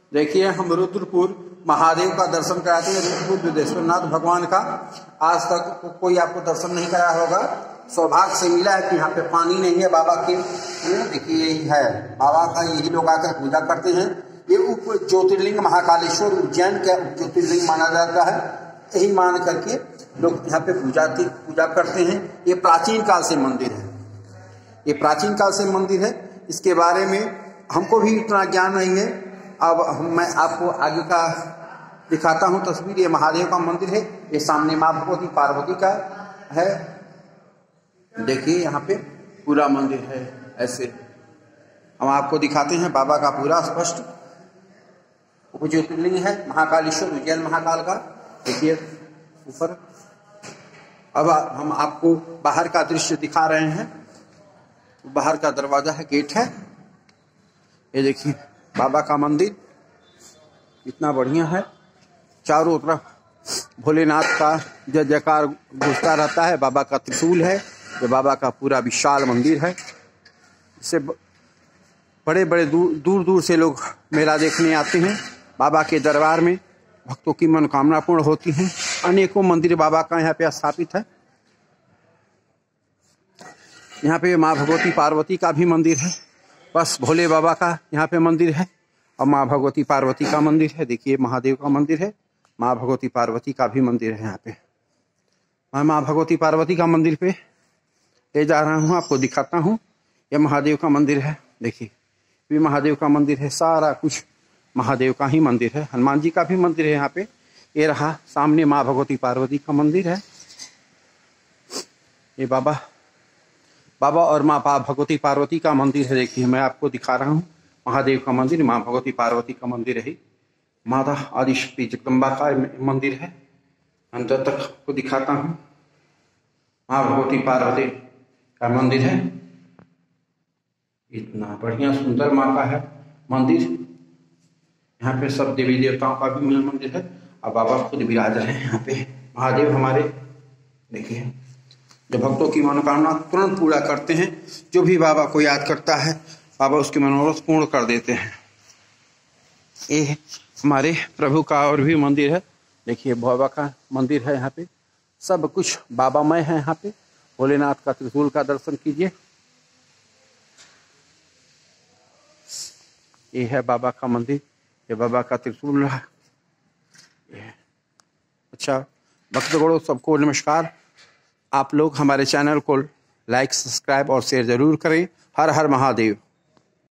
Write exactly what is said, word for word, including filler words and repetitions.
देखिए हम रुद्रपुर महादेव का दर्शन कराते हैं। रुद्रपुर विदेश्वरनाथ भगवान का आज तक कोई आपको दर्शन नहीं कराया होगा। सौभाग्य से मिला है कि यहाँ पे पानी नहीं है बाबा के। देखिए यही है बाबा का, यही लोग आकर पूजा करते हैं। ये उप ज्योतिर्लिंग महाकालेश्वर उज्जैन का ज्योतिर्लिंग माना जाता है। यही मान करके लोग यहाँ पे पूजा पूजा करते हैं। ये प्राचीन काल से मंदिर है, ये प्राचीन काल से मंदिर है। इसके बारे में हमको भी इतना ज्ञान नहीं है। अब हम मैं आपको आगे का दिखाता हूँ तस्वीर। ये महादेव का मंदिर है, ये सामने माँ भगवती पार्वती का है। देखिए यहाँ पे पूरा मंदिर है। ऐसे हम आपको दिखाते हैं बाबा का पूरा स्पष्ट। उप ज्योतिर्लिंग है महाकालेश्वर उज्जैन महाकाल का। देखिए ऊपर। अब हम आपको बाहर का दृश्य दिखा रहे हैं। बाहर का दरवाजा है, गेट है। ये देखिए बाबा का मंदिर इतना बढ़िया है। चारों तरफ भोलेनाथ का जय जयकार गूंजता रहता है। बाबा का त्रिशूल है। ये बाबा का पूरा विशाल मंदिर है। इससे बड़े बड़े दूर दूर दूर से लोग मेला देखने आते हैं। बाबा के दरबार में भक्तों की मनोकामना पूर्ण होती हैं। अनेकों मंदिर बाबा का यहाँ पे स्थापित है। यहाँ पे माँ भगवती पार्वती का भी मंदिर है। बस भोले बाबा का यहाँ पे मंदिर है और माँ भगवती पार्वती का मंदिर है। देखिए महादेव का मंदिर है, माँ भगवती पार्वती का भी मंदिर है। यहाँ पे मैं माँ भगवती पार्वती का मंदिर पे ले जा रहा हूँ, आपको दिखाता हूँ। यह महादेव का मंदिर है। देखिए ये महादेव का मंदिर है। सारा कुछ महादेव का ही मंदिर है। हनुमान जी का भी मंदिर है यहाँ पे। ये रहा सामने माँ भगवती पार्वती का मंदिर है। ये बाबा बाबा और माँ भगवती पार्वती का मंदिर है। देखिए मैं आपको दिखा रहा हूँ महादेव का मंदिर, माँ भगवती पार्वती का मंदिर है। माता आदिशक्ति जगदम्बा का मंदिर है। अंदर तक आपको दिखाता हूँ। माँ भगवती पार्वती का मंदिर है। इतना बढ़िया सुंदर माँ का है मंदिर। यहाँ पे सब देवी देवताओं का भी मंदिर है और बाबा खुद विराज रहे हैं यहाँ पे। महादेव हमारे देखिए जो भक्तों की मनोकामना तुरंत पूरा करते हैं। जो भी बाबा को याद करता है बाबा उसकी मनोरथ पूर्ण कर देते हैं। ये हमारे प्रभु का और भी मंदिर है। देखिए बाबा का मंदिर है। यहाँ पे सब कुछ बाबामय है। यहाँ पे भोलेनाथ का त्रिशूल का दर्शन कीजिए। ये है बाबा का मंदिर, ये बाबा का त्रिशूल रहा। अच्छा भक्तगणों सबको नमस्कार। आप लोग हमारे चैनल को लाइक सब्सक्राइब और शेयर जरूर करें। हर हर महादेव।